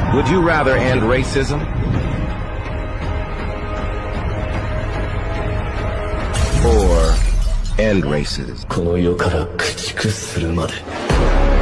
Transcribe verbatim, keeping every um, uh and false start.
Would you rather end racism? Or end racism? この世から駆逐するまで。